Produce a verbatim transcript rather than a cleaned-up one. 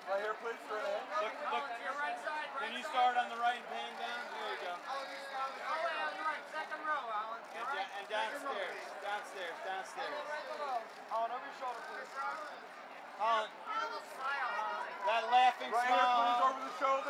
Right here, please, right ahead. Look, look. To your right side, right Can you side. start on the right and pan down? There you go. Oh, wait, on the right. Second row, Alan. And, Right. and downstairs, downstairs, downstairs. Right below. Holland, over your shoulder, please. Holland, Beautiful smile, Holland. that laughing Right smile. here, please, over the shoulder.